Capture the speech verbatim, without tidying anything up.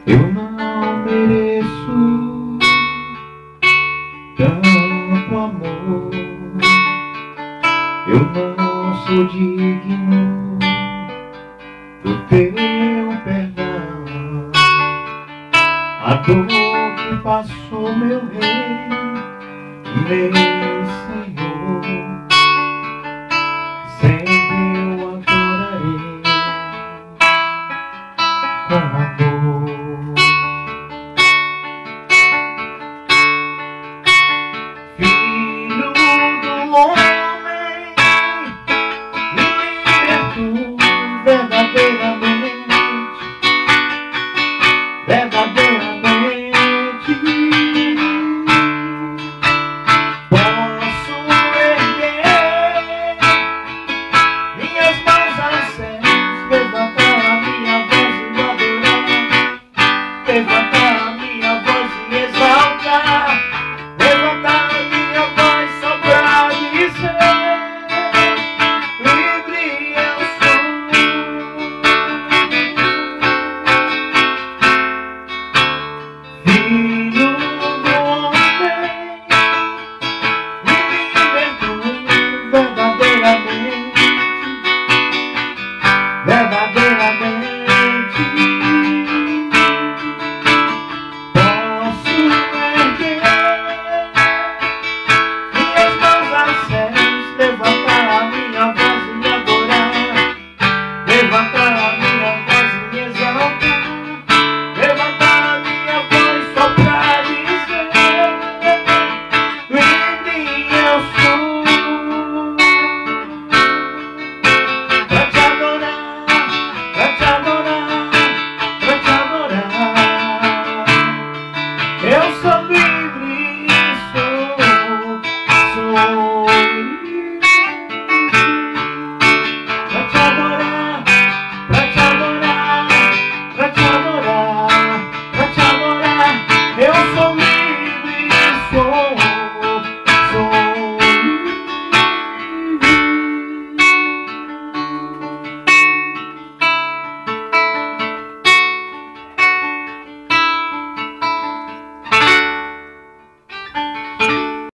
Eu não mereço tanto amor, eu não sou digno do teu perdão. A dor que passou meu rei, meu Senhor, sempre eu adorarei com amor. Filho do homem, liberto verdadeiramente, verdadeiramente. Posso erguer minhas mãos aos céus, levantar a minha voz e adorar, levantar